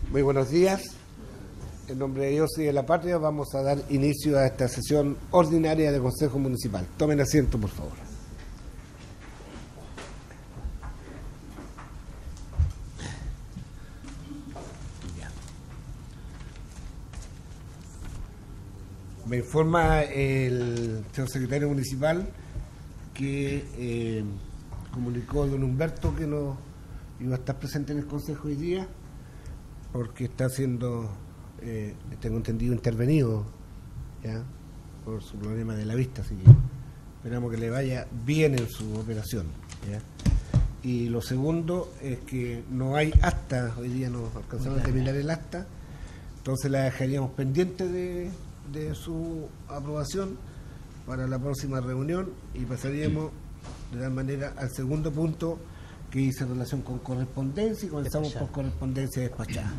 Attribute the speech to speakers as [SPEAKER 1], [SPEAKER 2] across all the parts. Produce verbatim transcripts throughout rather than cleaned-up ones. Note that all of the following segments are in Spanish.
[SPEAKER 1] Muy buenos días. En nombre de Dios y de la Patria vamos a dar inicio a esta sesión ordinaria del Consejo Municipal. Tomen asiento, por favor. Me informa el señor secretario municipal que eh, comunicó don Humberto que no iba a estar presente en el Consejo hoy día porque está siendo, eh, tengo entendido, intervenido ya por su problema de la vista, así que esperamos que le vaya bien en su operación, ¿ya? Y lo segundo es que no hay acta, hoy día no alcanzamos a terminar el acta, entonces la dejaríamos pendiente de, de su aprobación para la próxima reunión y pasaríamos de tal manera al segundo punto, que dice relación con correspondencia, y comenzamos por correspondencia despachada.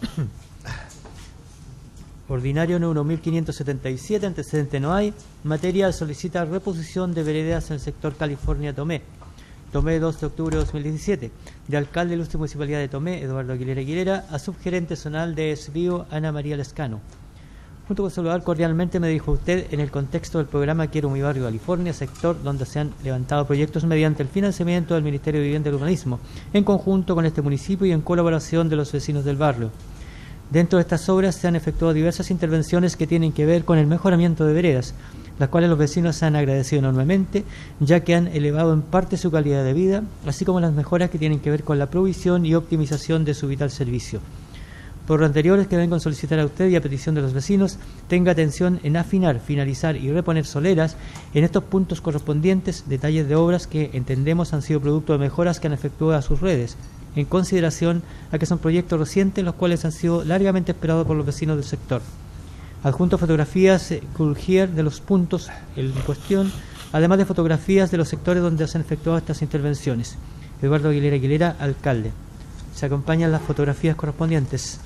[SPEAKER 2] Ordinario número mil quinientos setenta y siete, antecedente no hay. Materia solicita reposición de veredas en el sector California Tomé. Tomé, dos de octubre de dos mil diecisiete. De alcalde de la Ilustre Municipalidad de Tomé, Eduardo Aguilera Aguilera, a subgerente zonal de Esbío, Ana María Lescano. Junto con saludar cordialmente, me dijo usted, en el contexto del programa Quiero mi barrio California, sector donde se han levantado proyectos mediante el financiamiento del Ministerio de Vivienda y Urbanismo, en conjunto con este municipio y en colaboración de los vecinos del barrio. Dentro de estas obras se han efectuado diversas intervenciones que tienen que ver con el mejoramiento de veredas, las cuales los vecinos han agradecido enormemente, ya que han elevado en parte su calidad de vida, así como las mejoras que tienen que ver con la provisión y optimización de su vital servicio. Por lo anterior es que vengo a solicitar a usted y a petición de los vecinos, tenga atención en afinar, finalizar y reponer soleras en estos puntos correspondientes, detalles de obras que entendemos han sido producto de mejoras que han efectuado a sus redes, en consideración a que son proyectos recientes los cuales han sido largamente esperados por los vecinos del sector. Adjunto fotografías eh, Coolgear de los puntos en cuestión, además de fotografías de los sectores donde se han efectuado estas intervenciones. Eduardo Aguilera Aguilera, alcalde. Se acompañan las fotografías correspondientes.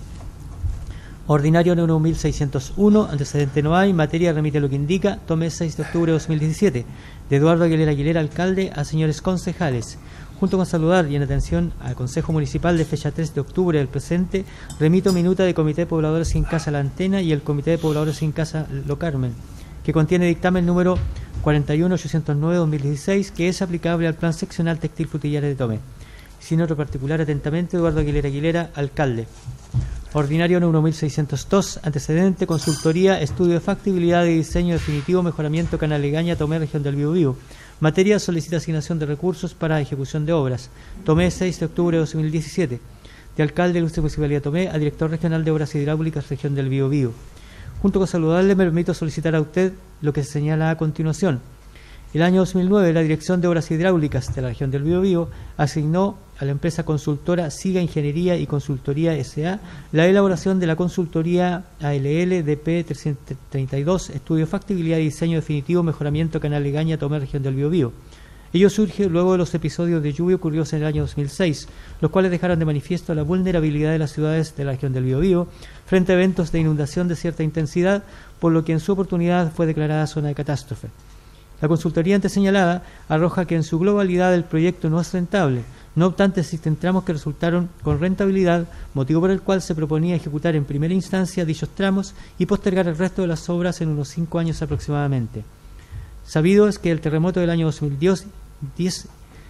[SPEAKER 2] Ordinario número mil seiscientos uno, antecedente no hay, materia remite lo que indica, Tomé seis de octubre de dos mil diecisiete, de Eduardo Aguilera Aguilera, alcalde, a señores concejales. Junto con saludar y en atención al Consejo Municipal de fecha tres de octubre del presente, remito minuta de Comité de Pobladores sin Casa La Antena y el Comité de Pobladores sin Casa Lo Carmen, que contiene dictamen número cuarenta y uno ochocientos nueve barra dos mil dieciséis, que es aplicable al Plan Seccional Textil Frutillares de Tomé. Sin otro particular, atentamente, Eduardo Aguilera Aguilera, alcalde. Ordinario número mil seiscientos dos, antecedente, consultoría, estudio de factibilidad y diseño definitivo, mejoramiento Canal Legaña, Tomé, región del Biobío. Materia, solicita asignación de recursos para ejecución de obras. Tomé, seis de octubre de dos mil diecisiete. De alcalde de la Ilustre Municipalidad de Tomé a director regional de obras hidráulicas, región del Biobío. Junto con saludarle, me permito solicitar a usted lo que se señala a continuación. El año dos mil nueve, la Dirección de Obras Hidráulicas de la región del Biobío asignó a la empresa consultora Siga Ingeniería y Consultoría S A la elaboración de la consultoría A L L D P trescientos treinta y dos, estudio de factibilidad y diseño definitivo, mejoramiento Canal Legaña, Tomé, región del Biobío. Ello surge luego de los episodios de lluvia ocurridos en el año dos mil seis, los cuales dejaron de manifiesto la vulnerabilidad de las ciudades de la región del Biobío frente a eventos de inundación de cierta intensidad, por lo que en su oportunidad fue declarada zona de catástrofe. La consultoría antes señalada arroja que en su globalidad el proyecto no es rentable. No obstante, existen tramos que resultaron con rentabilidad, motivo por el cual se proponía ejecutar en primera instancia dichos tramos y postergar el resto de las obras en unos cinco años aproximadamente. Sabido es que el terremoto del año dos mil diez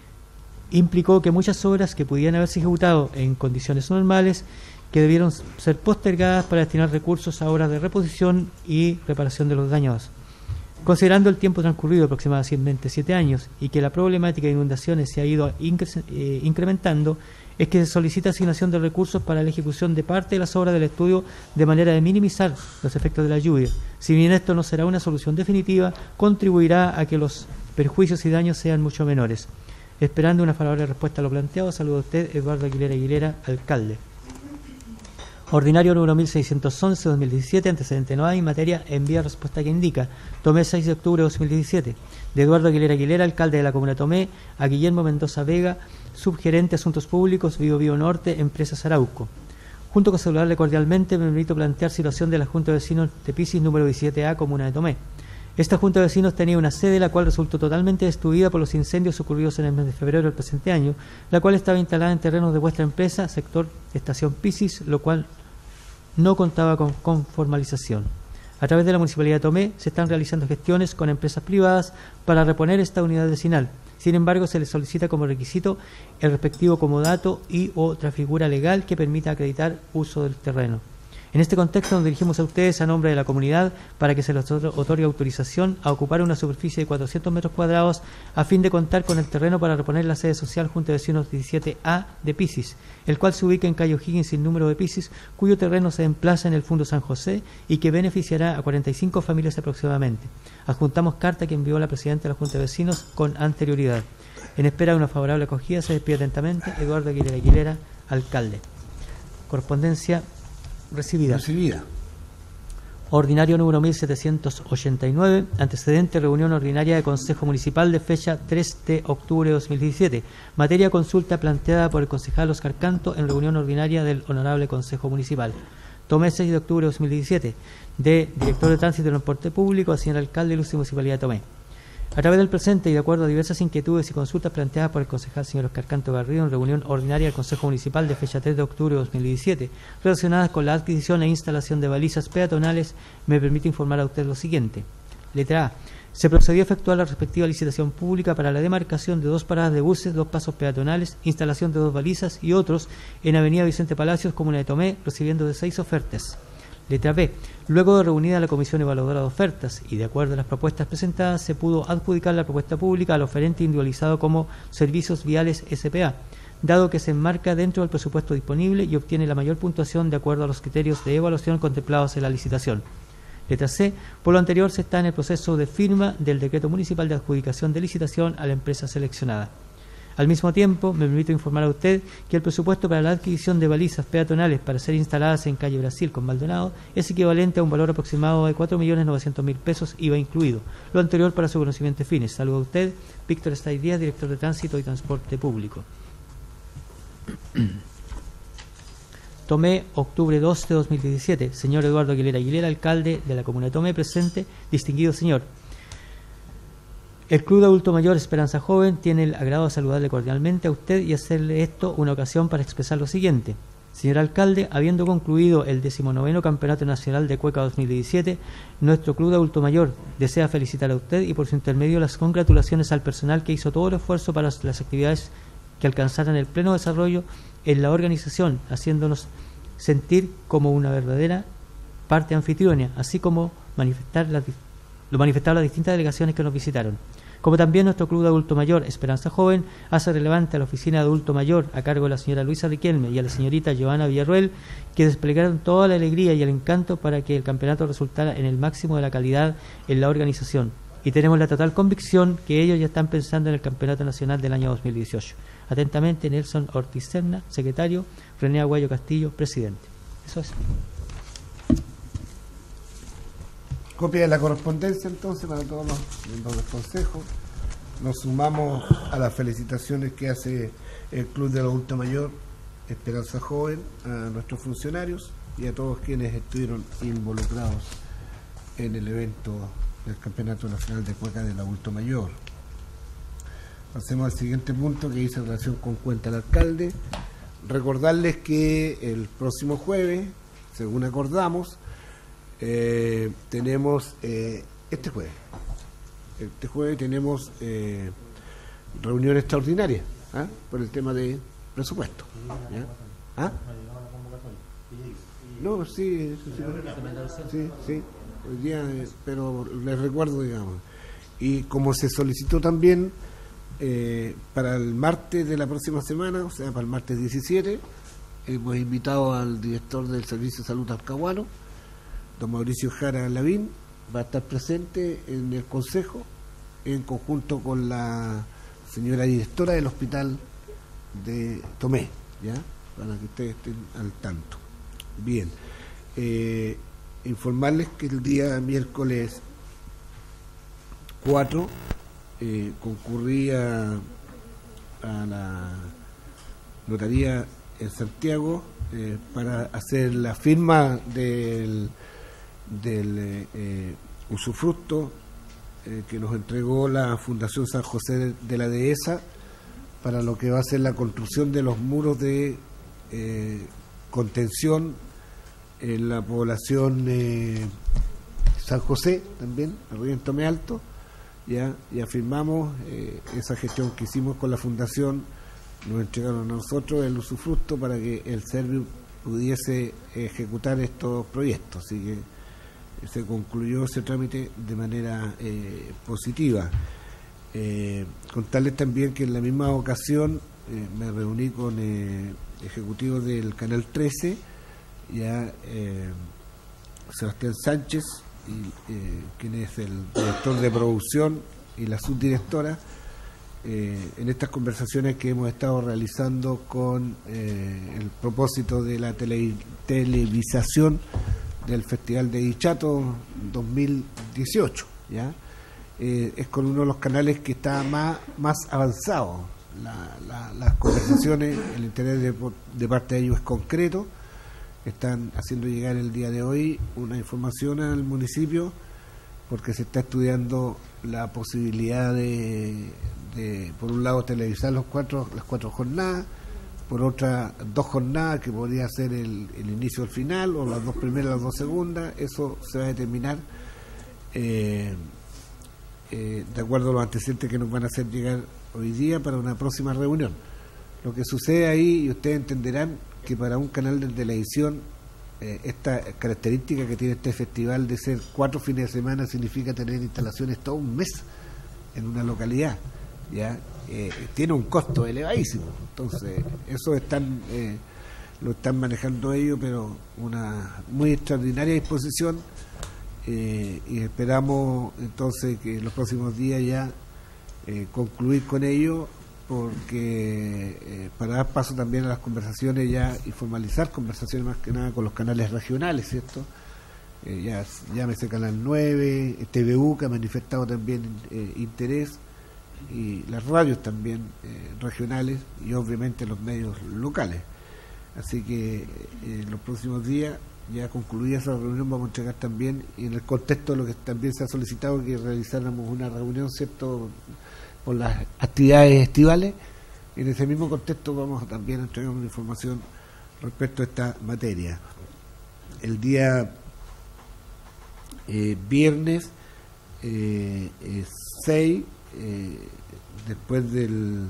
[SPEAKER 2] implicó que muchas obras que pudieran haberse ejecutado en condiciones normales que debieron ser postergadas para destinar recursos a obras de reposición y reparación de los daños. Considerando el tiempo transcurrido, aproximadamente siete años, y que la problemática de inundaciones se ha ido incre- eh, incrementando, es que se solicita asignación de recursos para la ejecución de parte de las obras del estudio de manera de minimizar los efectos de la lluvia. Si bien esto no será una solución definitiva, contribuirá a que los perjuicios y daños sean mucho menores. Esperando una favorable respuesta a lo planteado, saludo a usted, Eduardo Aguilera Aguilera, alcalde. Ordinario número mil seiscientos once, dos mil diecisiete, antecedente no hay, materia, envía respuesta que indica. Tomé, seis de octubre de dos mil diecisiete. De Eduardo Aguilera Aguilera, alcalde de la comuna de Tomé, a Guillermo Mendoza Vega, subgerente Asuntos Públicos, Biobío Norte, Empresas Arauco. Junto con saludarle cordialmente, me permito plantear situación de la Junta de Vecinos de Pisis número diecisiete A, comuna de Tomé. Esta Junta de Vecinos tenía una sede la cual resultó totalmente destruida por los incendios ocurridos en el mes de febrero del presente año, la cual estaba instalada en terrenos de vuestra empresa, sector Estación Pisis, lo cual no contaba con, con formalización. A través de la Municipalidad de Tomé se están realizando gestiones con empresas privadas para reponer esta unidad vecinal. Sin embargo, se les solicita como requisito el respectivo comodato y otra figura legal que permita acreditar uso del terreno. En este contexto nos dirigimos a ustedes a nombre de la comunidad para que se les otorgue autorización a ocupar una superficie de cuatrocientos metros cuadrados a fin de contar con el terreno para reponer la sede social Junta de Vecinos diecisiete A de Pisis, el cual se ubica en calle O'Higgins sin número de Pisis, cuyo terreno se emplaza en el Fundo San José y que beneficiará a cuarenta y cinco familias aproximadamente. Adjuntamos carta que envió la presidenta de la Junta de Vecinos con anterioridad. En espera de una favorable acogida se despide atentamente Eduardo Aguilera Aguilera, alcalde. Correspondencia recibida.
[SPEAKER 1] Recibida.
[SPEAKER 2] Ordinario número mil setecientos ochenta y nueve, antecedente reunión ordinaria de Consejo Municipal de fecha tres de octubre de dos mil diecisiete. Materia consulta planteada por el concejal Oscar Canto en reunión ordinaria del Honorable Consejo Municipal. Tomé seis de octubre de dos mil diecisiete. De Director de Tránsito y Transporte Público al señor alcalde de Ilustre Municipalidad de Tomé. A través del presente y de acuerdo a diversas inquietudes y consultas planteadas por el concejal señor Oscar Canto Garrido en reunión ordinaria del Consejo Municipal de fecha tres de octubre de dos mil diecisiete, relacionadas con la adquisición e instalación de balizas peatonales, me permite informar a usted lo siguiente. Letra A. Se procedió a efectuar la respectiva licitación pública para la demarcación de dos paradas de buses, dos pasos peatonales, instalación de dos balizas y otros en Avenida Vicente Palacios, Comuna de Tomé, recibiendo de seis ofertas. Letra B. Luego de reunida la Comisión Evaluadora de Ofertas y de acuerdo a las propuestas presentadas, se pudo adjudicar la propuesta pública al oferente individualizado como Servicios Viales S P A, dado que se enmarca dentro del presupuesto disponible y obtiene la mayor puntuación de acuerdo a los criterios de evaluación contemplados en la licitación. Letra C. Por lo anterior, se está en el proceso de firma del decreto municipal de adjudicación de licitación a la empresa seleccionada. Al mismo tiempo, me permito informar a usted que el presupuesto para la adquisición de balizas peatonales para ser instaladas en calle Brasil con Maldonado es equivalente a un valor aproximado de cuatro millones novecientos mil pesos, I V A incluido. Lo anterior para su conocimiento y fines. Saludo a usted, Víctor Estay Díaz, Director de Tránsito y Transporte Público. Tomé, octubre doce de dos mil diecisiete. Señor Eduardo Aguilera Aguilera, alcalde de la Comuna de Tomé, presente. Distinguido señor. El Club de Adulto Mayor Esperanza Joven tiene el agrado de saludarle cordialmente a usted y hacerle esto una ocasión para expresar lo siguiente. Señor alcalde, habiendo concluido el decimonoveno Campeonato Nacional de Cueca dos mil diecisiete, nuestro Club de Adulto Mayor desea felicitar a usted y por su intermedio las congratulaciones al personal que hizo todo el esfuerzo para las actividades que alcanzaran el pleno desarrollo en la organización, haciéndonos sentir como una verdadera parte anfitriona, así como manifestar las, lo manifestaron las distintas delegaciones que nos visitaron. Como también nuestro Club de Adulto Mayor Esperanza Joven hace relevante a la Oficina de Adulto Mayor a cargo de la señora Luisa Riquelme y a la señorita Giovanna Villarruel, que desplegaron toda la alegría y el encanto para que el campeonato resultara en el máximo de la calidad en la organización. Y tenemos la total convicción que ellos ya están pensando en el Campeonato Nacional del año dos mil dieciocho. Atentamente, Nelson Ortiz Serna, secretario, René Aguayo Castillo, presidente. Eso es.
[SPEAKER 1] Copia de la correspondencia entonces para todos los miembros del Consejo. Nos sumamos a las felicitaciones que hace el Club del Adulto Mayor Esperanza Joven, a nuestros funcionarios y a todos quienes estuvieron involucrados en el evento del Campeonato Nacional de Cueca del Adulto Mayor. Pasemos al siguiente punto que dice relación con cuenta del alcalde. Recordarles que el próximo jueves, según acordamos, Eh, tenemos eh, este jueves este jueves tenemos eh, reunión extraordinaria ¿ah? por el tema de presupuesto. ¿Ya? ¿Ah? No, sí, sí, sí, sí, sí, hoy día, eh, pero les recuerdo, digamos, y como se solicitó también eh, para el martes de la próxima semana, o sea, para el martes diecisiete, hemos invitado al director del Servicio de Salud Talcahuano, don Mauricio Jara Lavín, va a estar presente en el Consejo en conjunto con la señora directora del Hospital de Tomé, ¿ya? Para que ustedes estén al tanto. Bien, eh, informarles que el día miércoles cuatro eh, concurría a la notaría en Santiago eh, para hacer la firma del del eh, usufructo eh, que nos entregó la Fundación San José de, de la Dehesa para lo que va a ser la construcción de los muros de eh, contención en la población eh, San José, también, arriba en Tomé Alto. Ya, ya firmamos eh, esa gestión que hicimos con la Fundación, nos entregaron a nosotros el usufructo para que el Serviu pudiese ejecutar estos proyectos, así que se concluyó ese trámite de manera eh, positiva. Eh, contarles también que en la misma ocasión eh, me reuní con eh, ejecutivos del Canal trece, ya eh, Sebastián Sánchez, y, eh, quien es el director de producción y la subdirectora, eh, en estas conversaciones que hemos estado realizando con eh, el propósito de la tele, televisación del Festival de Dichato dos mil dieciocho, ¿ya? Eh, es con uno de los canales que está más, más avanzado. La, la, las conversaciones, el interés de, de parte de ellos es concreto. Están haciendo llegar el día de hoy una información al municipio porque se está estudiando la posibilidad de, de por un lado, televisar los cuatro, las cuatro jornadas, por otra, dos jornadas que podría ser el, el inicio o el final, o las dos primeras, las dos segundas. Eso se va a determinar eh, eh, de acuerdo a los antecedentes que nos van a hacer llegar hoy día para una próxima reunión. Lo que sucede ahí, y ustedes entenderán, que para un canal de televisión eh, esta característica que tiene este festival de ser cuatro fines de semana significa tener instalaciones todo un mes en una localidad, ya eh, tiene un costo elevadísimo. Entonces eso están eh, lo están manejando ellos, pero una muy extraordinaria disposición, eh, y esperamos entonces que en los próximos días ya eh, concluir con ello, porque eh, para dar paso también a las conversaciones ya y formalizar conversaciones más que nada con los canales regionales, ¿cierto? Eh, ya llámese Canal nueve, T V U, que ha manifestado también eh, interés, y las radios también eh, regionales, y obviamente los medios locales. Así que eh, en los próximos días, ya concluida esa reunión, vamos a entregar también, y en el contexto de lo que también se ha solicitado, que realizáramos una reunión, ¿cierto?, por las actividades estivales. En ese mismo contexto vamos a también entregar una información respecto a esta materia. El día eh, viernes eh, eh, seis, eh, después del,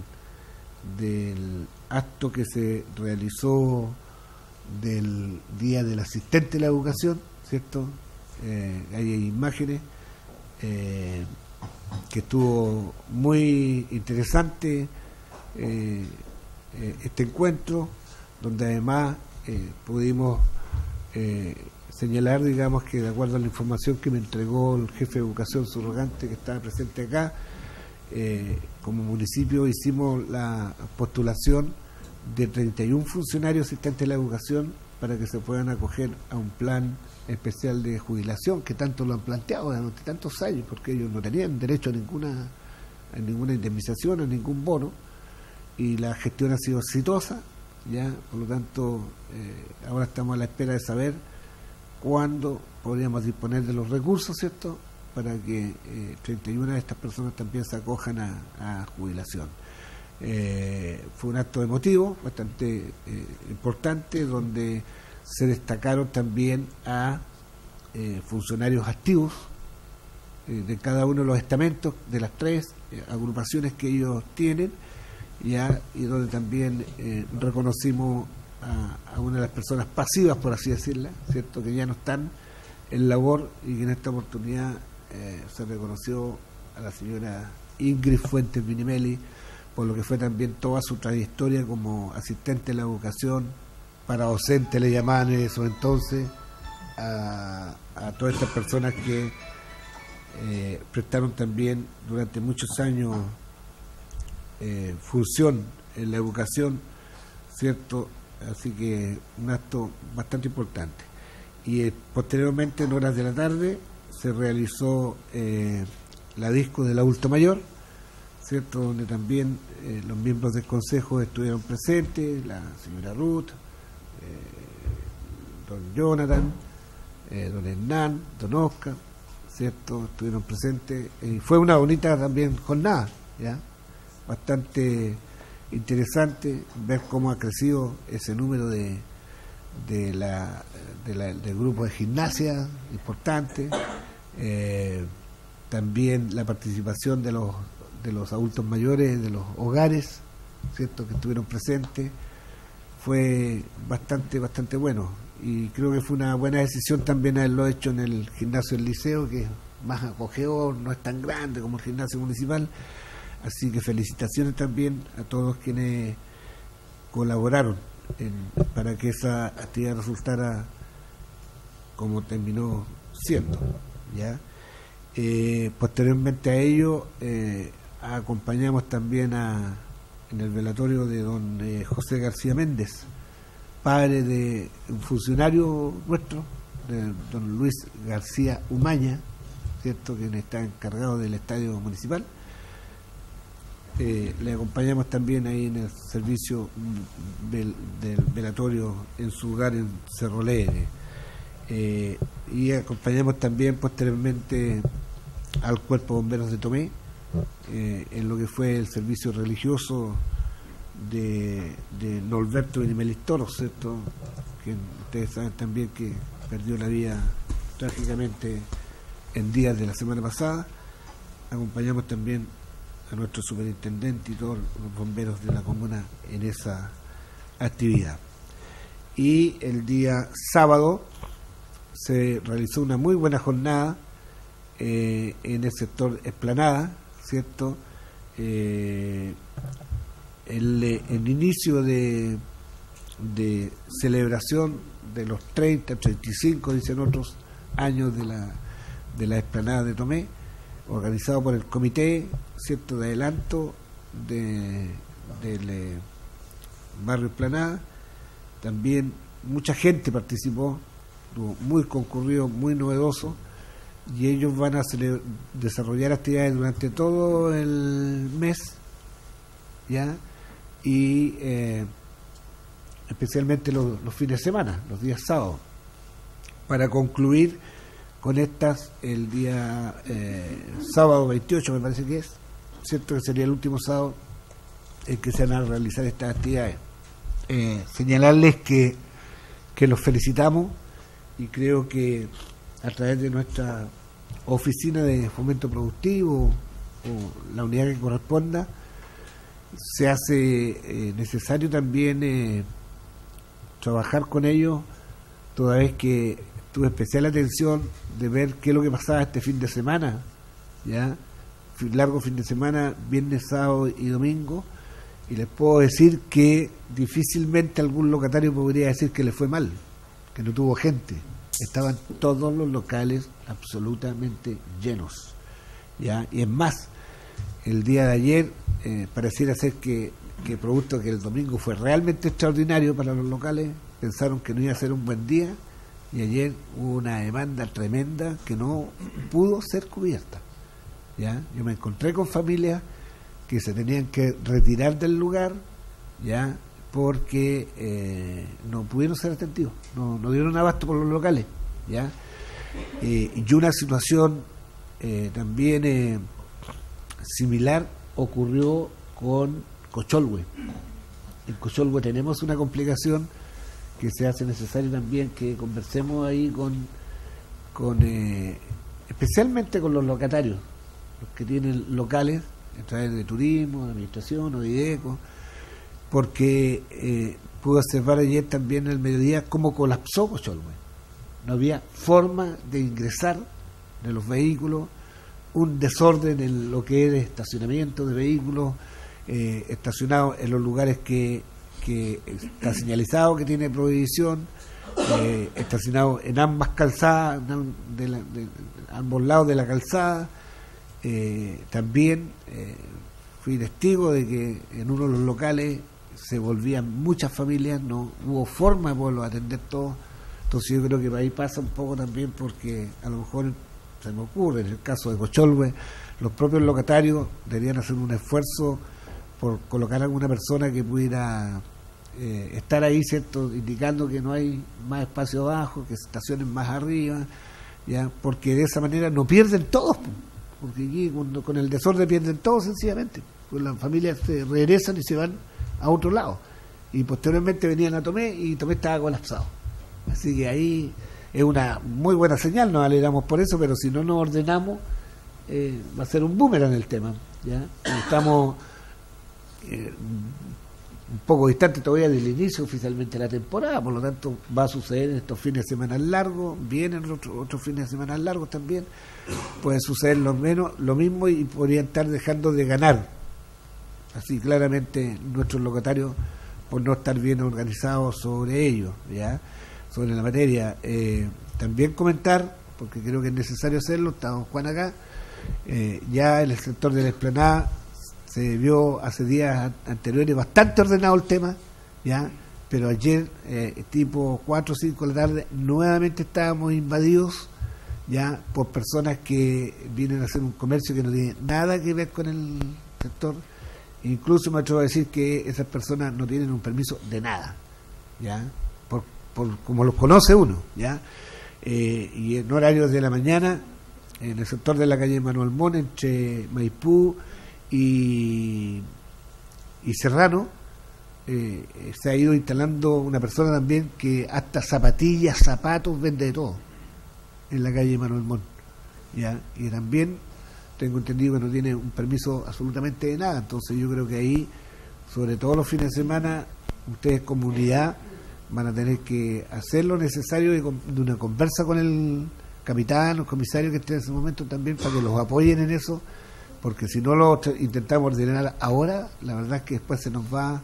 [SPEAKER 1] del acto que se realizó del Día del Asistente de la Educación, ¿cierto? Eh, hay imágenes eh, que estuvo muy interesante eh, eh, este encuentro, donde además eh, pudimos eh, señalar, digamos, que de acuerdo a la información que me entregó el jefe de educación subrogante que estaba presente acá, eh, como municipio hicimos la postulación de treinta y uno funcionarios asistentes de la educación para que se puedan acoger a un plan especial de jubilación que tanto lo han planteado durante tantos años, porque ellos no tenían derecho a ninguna a ninguna indemnización, a ningún bono, y la gestión ha sido exitosa, ya, por lo tanto eh, ahora estamos a la espera de saber cuándo podríamos disponer de los recursos, ¿cierto?, para que eh, treinta y una de estas personas también se acojan a, a jubilación. Eh, fue un acto emotivo bastante eh, importante, donde se destacaron también a eh, funcionarios activos eh, de cada uno de los estamentos de las tres eh, agrupaciones que ellos tienen, ya, y donde también eh, reconocimos a, a una de las personas pasivas, por así decirla, cierto, que ya no están en labor, y que en esta oportunidad eh, se reconoció a la señora Ingrid Fuentes Minimelli por lo que fue también toda su trayectoria como asistente de la educación, para docente le llamaban en eso entonces, a, a todas estas personas que eh, prestaron también durante muchos años eh, función en la educación, ¿cierto? Así que un acto bastante importante. Y eh, posteriormente, en horas de la tarde, se realizó eh, la disco del adulto mayor, ¿cierto?, donde también eh, los miembros del consejo estuvieron presentes, la señora Ruth, eh, don Jonathan, eh, don Hernán, don Oscar, ¿cierto? Estuvieron presentes y fue una bonita también jornada, ¿ya? Bastante interesante ver cómo ha crecido ese número de, de la, de la del grupo de gimnasia importante, eh, también la participación de los de los adultos mayores, de los hogares, ¿cierto? Que estuvieron presentes, fue bastante bastante bueno, y creo que fue una buena decisión también haberlo hecho en el gimnasio del liceo, que es más acogedor, no es tan grande como el gimnasio municipal. Así que felicitaciones también a todos quienes colaboraron en, para que esa actividad resultara como terminó siendo, ¿ya? Eh, posteriormente a ello, eh, acompañamos también a, en el velatorio de don eh, José García Méndez, padre de un funcionario nuestro, de don Luis García Umaña, ¿cierto?, quien está encargado del estadio municipal. Eh, le acompañamos también ahí en el servicio del, del velatorio en su hogar en Cerro Alegre, eh, y acompañamos también posteriormente al Cuerpo de Bomberos de Tomé, eh, en lo que fue el servicio religioso de, de Norberto Benimelis Toro, ¿cierto?, que ustedes saben también que perdió la vida trágicamente en días de la semana pasada. Acompañamos también a nuestro superintendente y todos los bomberos de la comuna en esa actividad. Y el día sábado se realizó una muy buena jornada eh, en el sector Esplanada, ¿cierto? Eh, el, el inicio de, de celebración de los treinta, treinta y cinco, dicen otros, años de la, de la Esplanada de Tomé, organizado por el comité, ¿cierto?, de adelanto de, del eh, barrio Esplanada. También mucha gente participó, muy concurrido, muy novedoso, y ellos van a desarrollar actividades durante todo el mes, ¿ya? Y eh, especialmente los, los fines de semana, los días sábados, para concluir con estas el día eh, sábado veintiocho, me parece que es, ¿cierto?, que sería el último sábado en que se van a realizar estas actividades. Eh, señalarles que, que los felicitamos, y creo que a través de nuestra oficina de fomento productivo o la unidad que corresponda, se hace eh, necesario también eh, trabajar con ellos, toda vez que tuve especial atención de ver qué es lo que pasaba este fin de semana, ya largo fin de semana, viernes, sábado y domingo, y les puedo decir que difícilmente algún locatario podría decir que le fue mal, que no tuvo gente. Estaban todos los locales absolutamente llenos, ya. Y es más, el día de ayer eh, pareciera ser que, que producto que el domingo fue realmente extraordinario para los locales, pensaron que no iba a ser un buen día, y ayer hubo una demanda tremenda que no pudo ser cubierta, ¿ya? Yo me encontré con familias que se tenían que retirar del lugar, ya, porque eh, no pudieron ser atendidos, no, no dieron abasto por los locales, ya. Eh, y una situación eh, también eh, similar ocurrió con Cocholhue. En Cocholhue tenemos una complicación que se hace necesario también que conversemos ahí con, con eh, especialmente con los locatarios, los que tienen locales a través de turismo, de administración o de IDECO, porque eh, pude observar ayer también al mediodía cómo colapsó Cocholhue. No había forma de ingresar de los vehículos, un desorden en lo que es estacionamiento de vehículos, eh, estacionados en los lugares que, que está señalizado que tiene prohibición, eh, estacionados en ambas calzadas, de, la, de, de ambos lados de la calzada. Eh, también eh, fui testigo de que en uno de los locales se volvían muchas familias, no hubo forma de poderlos atender todos. Entonces yo creo que por ahí pasa un poco también, porque a lo mejor se me ocurre, en el caso de Cocholhue, los propios locatarios deberían hacer un esfuerzo por colocar a alguna persona que pudiera eh, estar ahí, ¿cierto?, indicando que no hay más espacio abajo, que se estacionen más arriba, ya, porque de esa manera no pierden todos, porque aquí con, con el desorden pierden todos sencillamente, pues las familias se regresan y se van a otro lado, y posteriormente venían a Tomé y Tomé estaba colapsado, así que ahí es una muy buena señal, nos alegramos por eso, pero si no nos ordenamos eh, va a ser un boomerang el tema, ya, estamos eh, un poco distante todavía del inicio oficialmente de la temporada, por lo tanto va a suceder en estos fines de semana largos, vienen otros, otros fines de semana largos también, puede suceder lo menos lo mismo y podrían estar dejando de ganar, así claramente nuestros locatarios por no estar bien organizados sobre ello, ya, sobre la materia. Eh, también comentar, porque creo que es necesario hacerlo, está don Juan acá, eh, ya en el sector de la Explanada se vio hace días anteriores bastante ordenado el tema, ya, pero ayer, eh, tipo cuatro o cinco de la tarde, nuevamente estábamos invadidos, ya, por personas que vienen a hacer un comercio que no tiene nada que ver con el sector. Incluso me atrevo a decir que esas personas no tienen un permiso de nada, ya, por, por como los conoce uno, ya, eh, y en horarios de la mañana, en el sector de la calle Manuel Mon, entre Maipú y, y Serrano, eh, se ha ido instalando una persona también que hasta zapatillas, zapatos vende de todo en la calle Manuel Mon, ya, y también tengo entendido que no tiene un permiso absolutamente de nada. Entonces yo creo que ahí, sobre todo los fines de semana, ustedes comunidad van a tener que hacer lo necesario de, de una conversa con el capitán, los comisarios que estén en ese momento también, para que los apoyen en eso, porque si no lo intentamos ordenar ahora, la verdad es que después se nos va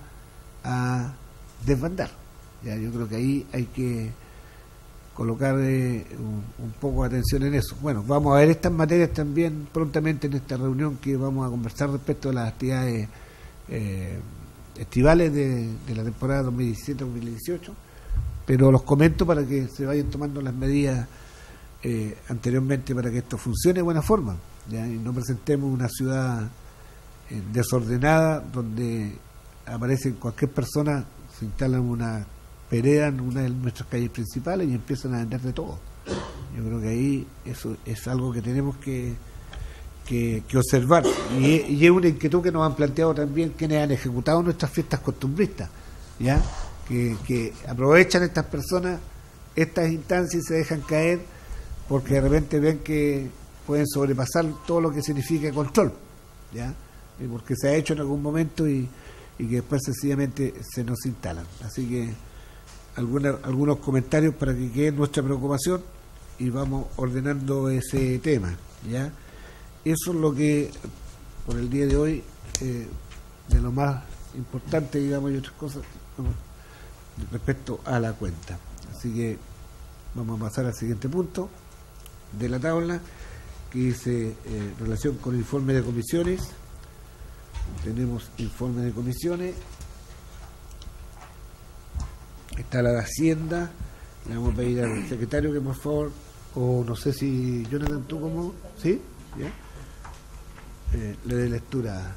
[SPEAKER 1] a desbandar. Ya, yo creo que ahí hay que colocar eh, un, un poco de atención en eso. Bueno, vamos a ver estas materias también prontamente en esta reunión que vamos a conversar respecto a las actividades eh, estivales de, de la temporada dos mil diecisiete dos mil dieciocho, pero los comento para que se vayan tomando las medidas eh, anteriormente para que esto funcione de buena forma, ¿ya? Y no presentemos una ciudad eh, desordenada donde aparece cualquier persona, se instalan una vereda en una de nuestras calles principales y empiezan a vender de todo. Yo creo que ahí eso es algo que tenemos que que, que observar, y, y es una inquietud que nos han planteado también quienes han ejecutado nuestras fiestas costumbristas, ya, que, que aprovechan estas personas estas instancias y se dejan caer porque de repente ven que pueden sobrepasar todo lo que significa control, ya, y porque se ha hecho en algún momento y, y que después sencillamente se nos instalan. Así que Alguna, algunos comentarios para que quede nuestra preocupación y vamos ordenando ese tema, ya. Eso es lo que por el día de hoy eh, de lo más importante, digamos, y otras cosas respecto a la cuenta. Así que vamos a pasar al siguiente punto de la tabla, que dice eh, relación con el informe de comisiones. Tenemos informe de comisiones. Está la de Hacienda. Le vamos a pedir al secretario que por favor, o no sé si Jonathan, tú como, ¿sí? ¿Ya? Eh, le dé lectura.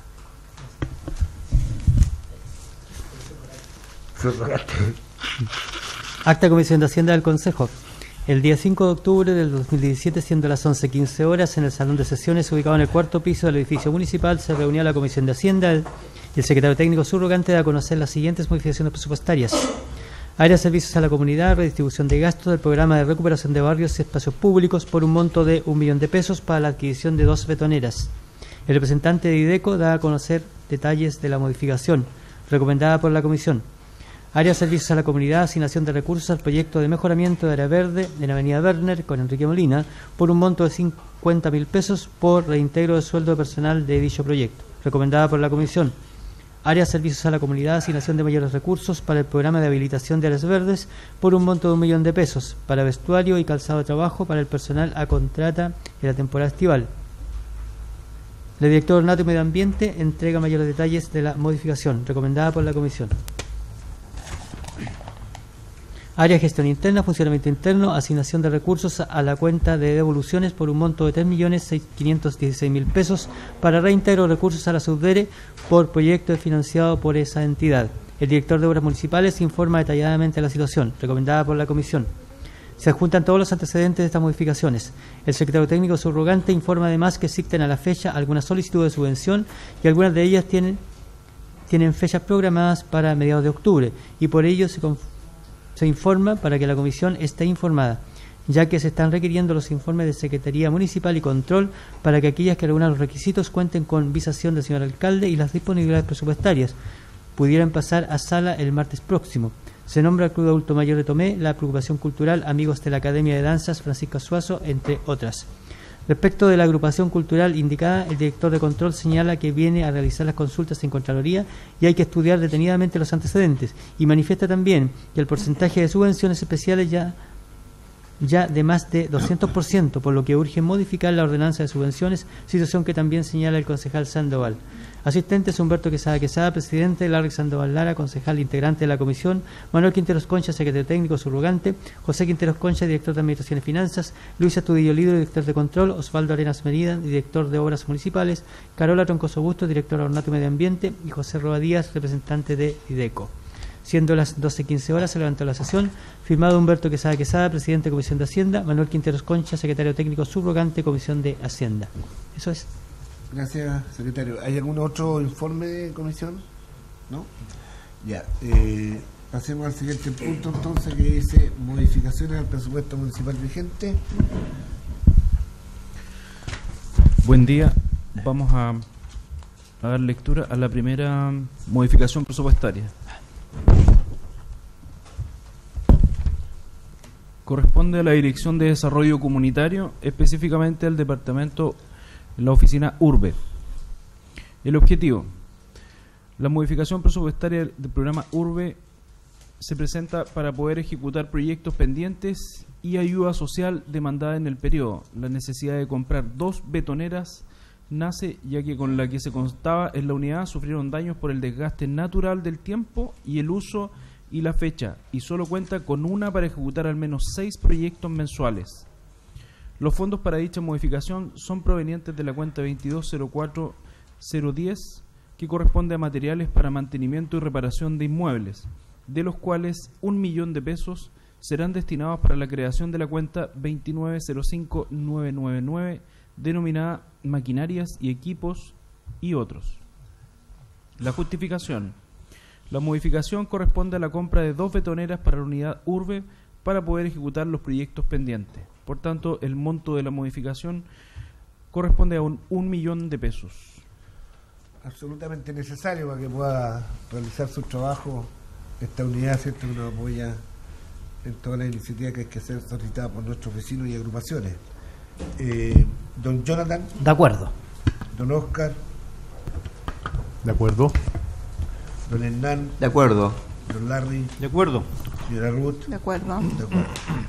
[SPEAKER 2] Acta Comisión de Hacienda del Consejo. El día cinco de octubre del dos mil diecisiete, siendo las once quince horas, en el salón de sesiones ubicado en el cuarto piso del edificio municipal, se reunió la Comisión de Hacienda y el secretario técnico subrogante de a conocer las siguientes modificaciones presupuestarias. Área de servicios a la comunidad, redistribución de gastos del programa de recuperación de barrios y espacios públicos por un monto de un millón de pesos para la adquisición de dos betoneras. El representante de IDECO da a conocer detalles de la modificación recomendada por la Comisión. Área de servicios a la comunidad, asignación de recursos al proyecto de mejoramiento de área verde en Avenida Werner con Enrique Molina por un monto de cincuenta mil pesos por reintegro de sueldo de personal de dicho proyecto, recomendada por la Comisión. Área de servicios a la comunidad, asignación de mayores recursos para el programa de habilitación de áreas verdes por un monto de un millón de pesos para vestuario y calzado de trabajo para el personal a contrata en la temporada estival. El director ornato y medio ambiente entrega mayores detalles de la modificación recomendada por la Comisión. Área de gestión interna, funcionamiento interno, asignación de recursos a la cuenta de devoluciones por un monto de tres millones quinientos dieciséis mil pesos para reintegro de recursos a la Subdere por proyecto financiado por esa entidad. El director de Obras Municipales informa detalladamente la situación, recomendada por la Comisión. Se adjuntan todos los antecedentes de estas modificaciones. El secretario técnico subrogante informa además que existen a la fecha algunas solicitudes de subvención y algunas de ellas tienen, tienen fechas programadas para mediados de octubre y por ello se, se informa para que la comisión esté informada, ya que se están requiriendo los informes de Secretaría Municipal y Control para que aquellas que reúnan los requisitos cuenten con visación del señor alcalde y las disponibilidades presupuestarias pudieran pasar a sala el martes próximo. Se nombra al Club Adulto Mayor de Tomé, la Preocupación Cultural, Amigos de la Academia de Danzas, Francisco Suazo, entre otras. Respecto de la agrupación cultural indicada, el director de control señala que viene a realizar las consultas en Contraloría y hay que estudiar detenidamente los antecedentes, y manifiesta también que el porcentaje de subvenciones especiales ya ya de más de doscientos por ciento, por lo que urge modificar la ordenanza de subvenciones, situación que también señala el concejal Sandoval. Asistentes: Humberto Quesada Quesada, presidente; Larry Sandoval Lara, concejal integrante de la comisión; Manuel Quinteros Concha, secretario técnico subrogante; José Quinteros Concha, director de Administración y Finanzas; Luis Astudillo Lido, director de Control; Osvaldo Arenas Merida, director de Obras Municipales; Carola Troncoso Busto, director de Ornato y Medio Ambiente; y José Roa Díaz, representante de IDECO. Siendo las doce quince horas, se levantó la sesión. Firmado Humberto Quesada Quesada, presidente de Comisión de Hacienda; Manuel Quinteros Concha, secretario técnico subrogante, Comisión de Hacienda. Eso es.
[SPEAKER 1] Gracias, secretario. ¿Hay algún otro informe de comisión? ¿No? Ya. Eh, pasemos al siguiente punto, entonces, que dice modificaciones al presupuesto municipal vigente.
[SPEAKER 3] Buen día. Vamos a, a dar lectura a la primera modificación presupuestaria. Corresponde a la Dirección de Desarrollo Comunitario, específicamente al departamento, la oficina Urbe. El objetivo: la modificación presupuestaria del programa Urbe se presenta para poder ejecutar proyectos pendientes y ayuda social demandada en el periodo. La necesidad de comprar dos betoneras nace ya que con la que se contaba en la unidad sufrieron daños por el desgaste natural del tiempo y el uso y la fecha, y solo cuenta con una para ejecutar al menos seis proyectos mensuales. Los fondos para dicha modificación son provenientes de la cuenta veintidós cero cuatro cero diez, que corresponde a materiales para mantenimiento y reparación de inmuebles, de los cuales un millón de pesos serán destinados para la creación de la cuenta veintinueve cero cinco nueve nueve nueve, denominada Maquinarias y Equipos y otros. La justificación: la modificación corresponde a la compra de dos betoneras para la unidad Urbe para poder ejecutar los proyectos pendientes. Por tanto, el monto de la modificación corresponde a un, un millón de pesos.
[SPEAKER 1] Absolutamente necesario para que pueda realizar su trabajo esta unidad, ¿cierto?, que nos apoya en todas las iniciativas que hay que ser solicitadas por nuestros vecinos y agrupaciones. Eh, don Jonathan.
[SPEAKER 2] De acuerdo.
[SPEAKER 1] Don Oscar.
[SPEAKER 4] De acuerdo.
[SPEAKER 1] Don Hernán.
[SPEAKER 5] De acuerdo.
[SPEAKER 1] Don Larry.
[SPEAKER 4] De acuerdo.
[SPEAKER 1] Señora Ruth.
[SPEAKER 6] De acuerdo.
[SPEAKER 1] De acuerdo.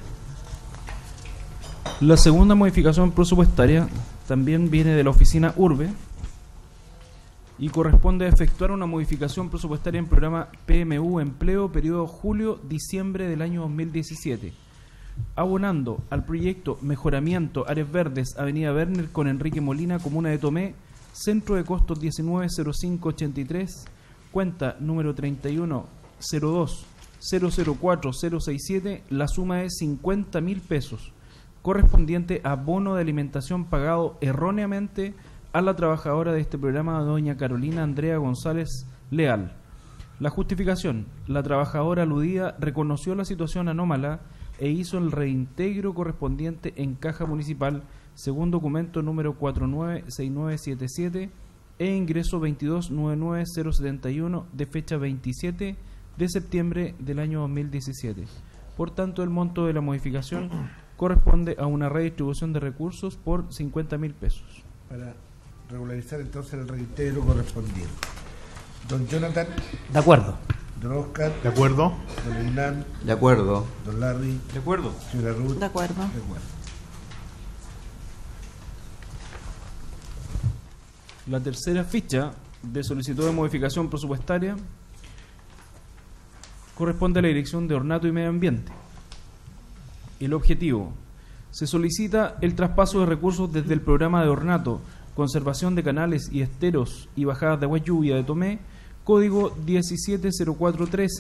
[SPEAKER 3] La segunda modificación presupuestaria también viene de la oficina Urbe y corresponde a efectuar una modificación presupuestaria en programa P M U Empleo, periodo julio-diciembre del año dos mil diecisiete, abonando al proyecto Mejoramiento Áreas Verdes, Avenida Werner con Enrique Molina, Comuna de Tomé, centro de costos diecinueve cero cinco ochenta y tres, cuenta número treinta y uno cero dos cero cero cuatro cero seis siete. La suma es cincuenta mil pesos, correspondiente a bono de alimentación pagado erróneamente a la trabajadora de este programa, doña Carolina Andrea González Leal. La justificación: la trabajadora aludida reconoció la situación anómala e hizo el reintegro correspondiente en caja municipal, según documento número cuatro nueve seis nueve siete siete e ingreso veintidós nueve nueve cero setenta y uno de fecha veintisiete de septiembre del año dos mil diecisiete. Por tanto, el monto de la modificación corresponde a una redistribución de recursos por cincuenta mil pesos.
[SPEAKER 1] Para regularizar entonces el reintegro correspondiente. Don Jonathan.
[SPEAKER 2] De acuerdo.
[SPEAKER 1] Don Oscar.
[SPEAKER 4] De acuerdo.
[SPEAKER 1] Don Hernán.
[SPEAKER 5] De acuerdo.
[SPEAKER 1] Don Larry.
[SPEAKER 4] De acuerdo.
[SPEAKER 1] Señora Ruth.
[SPEAKER 6] De acuerdo.
[SPEAKER 1] De acuerdo.
[SPEAKER 3] La tercera ficha de solicitud de modificación presupuestaria corresponde a la Dirección de Ornato y Medio Ambiente. El objetivo: se solicita el traspaso de recursos desde el programa de ornato, conservación de canales y esteros y bajadas de agua lluvia de Tomé, código diecisiete cero cuatro trece,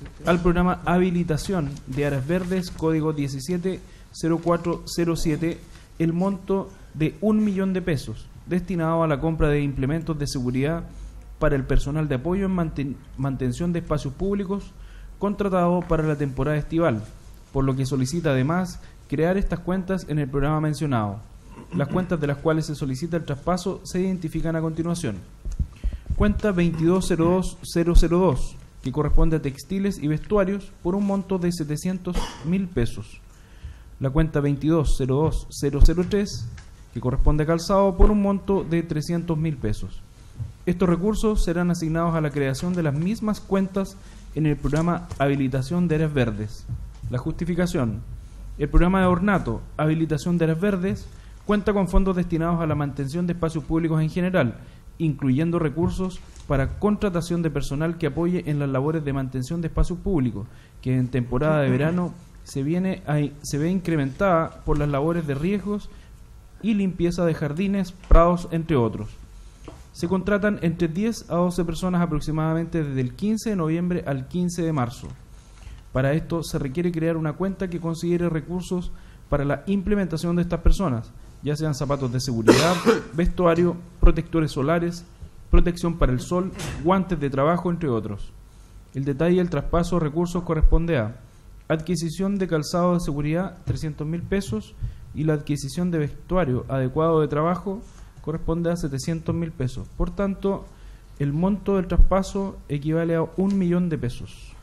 [SPEAKER 3] al programa Habilitación de Áreas Verdes, código diecisiete cero cuatro cero siete, el monto de un millón de pesos, destinado a la compra de implementos de seguridad para el personal de apoyo en manten- mantención de espacios públicos contratado para la temporada estival, por lo que solicita además crear estas cuentas en el programa mencionado. Las cuentas de las cuales se solicita el traspaso se identifican a continuación. Cuenta veintidós cero dos cero cero dos, que corresponde a textiles y vestuarios por un monto de setecientos mil pesos. La cuenta veintidós cero dos cero cero tres, que corresponde a calzado por un monto de trescientos mil pesos. Estos recursos serán asignados a la creación de las mismas cuentas en el programa Habilitación de Áreas Verdes. La justificación: el programa de ornato Habilitación de Áreas Verdes cuenta con fondos destinados a la mantención de espacios públicos en general, incluyendo recursos para contratación de personal que apoye en las labores de mantención de espacios públicos, que en temporada de verano se, viene a, se ve incrementada por las labores de riegos y limpieza de jardines, prados, entre otros. Se contratan entre diez a doce personas aproximadamente desde el quince de noviembre al quince de marzo. Para esto se requiere crear una cuenta que considere recursos para la implementación de estas personas, ya sean zapatos de seguridad, vestuario, protectores solares, protección para el sol, guantes de trabajo, entre otros. El detalle del traspaso de recursos corresponde a adquisición de calzado de seguridad, trescientos mil pesos, y la adquisición de vestuario adecuado de trabajo corresponde a setecientos mil pesos. Por tanto, el monto del traspaso equivale a un millón de pesos.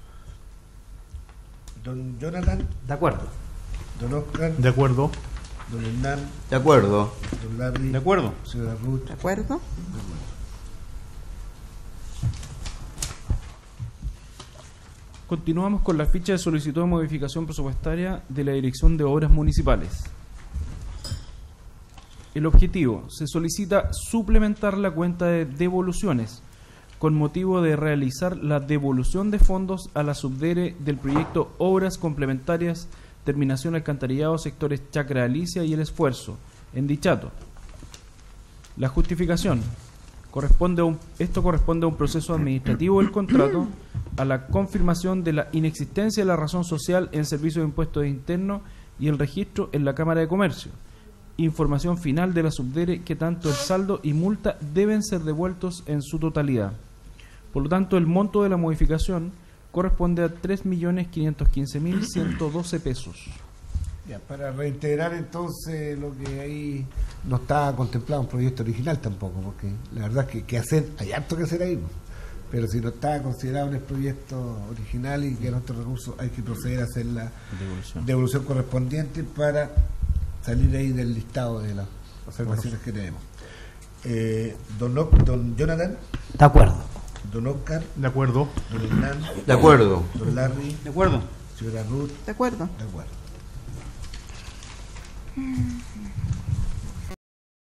[SPEAKER 1] Don Jonathan,
[SPEAKER 2] De acuerdo.
[SPEAKER 1] don Oscar,
[SPEAKER 4] De acuerdo.
[SPEAKER 1] don Hernán,
[SPEAKER 5] De acuerdo.
[SPEAKER 1] don Larry,
[SPEAKER 4] De acuerdo.
[SPEAKER 1] señora Ruth.
[SPEAKER 6] ¿De acuerdo?
[SPEAKER 3] Continuamos con la ficha de solicitud de modificación presupuestaria de la Dirección de Obras Municipales. El objetivo: se solicita suplementar la cuenta de devoluciones con motivo de realizar la devolución de fondos a la subdere del proyecto Obras Complementarias Terminación Alcantarillado sectores Chacra Alicia y El Esfuerzo, en Dichato. La justificación: corresponde a un, esto corresponde a un proceso administrativo del contrato, a la confirmación de la inexistencia de la razón social en servicio de impuestos internos y el registro en la Cámara de Comercio. Información final de la subdere que tanto el saldo y multa deben ser devueltos en su totalidad. Por lo tanto, el monto de la modificación corresponde a tres millones quinientos quince mil ciento doce pesos.
[SPEAKER 1] Ya, para reintegrar entonces lo que ahí no estaba contemplado un proyecto original tampoco, porque la verdad es que, que hacer, hay harto que hacer ahí, pues. Pero si no estaba considerado en el proyecto original y que en otros recursos, hay que proceder a hacer la
[SPEAKER 3] Devolución.
[SPEAKER 1] devolución correspondiente para salir ahí del listado de las observaciones que tenemos. Eh, don, O- don Jonathan,
[SPEAKER 2] De acuerdo.
[SPEAKER 1] don Oscar,
[SPEAKER 4] De acuerdo.
[SPEAKER 1] don Hernán,
[SPEAKER 5] De acuerdo.
[SPEAKER 1] don Larry,
[SPEAKER 4] De acuerdo.
[SPEAKER 1] señora Ruth,
[SPEAKER 6] ¿De acuerdo?
[SPEAKER 1] de acuerdo.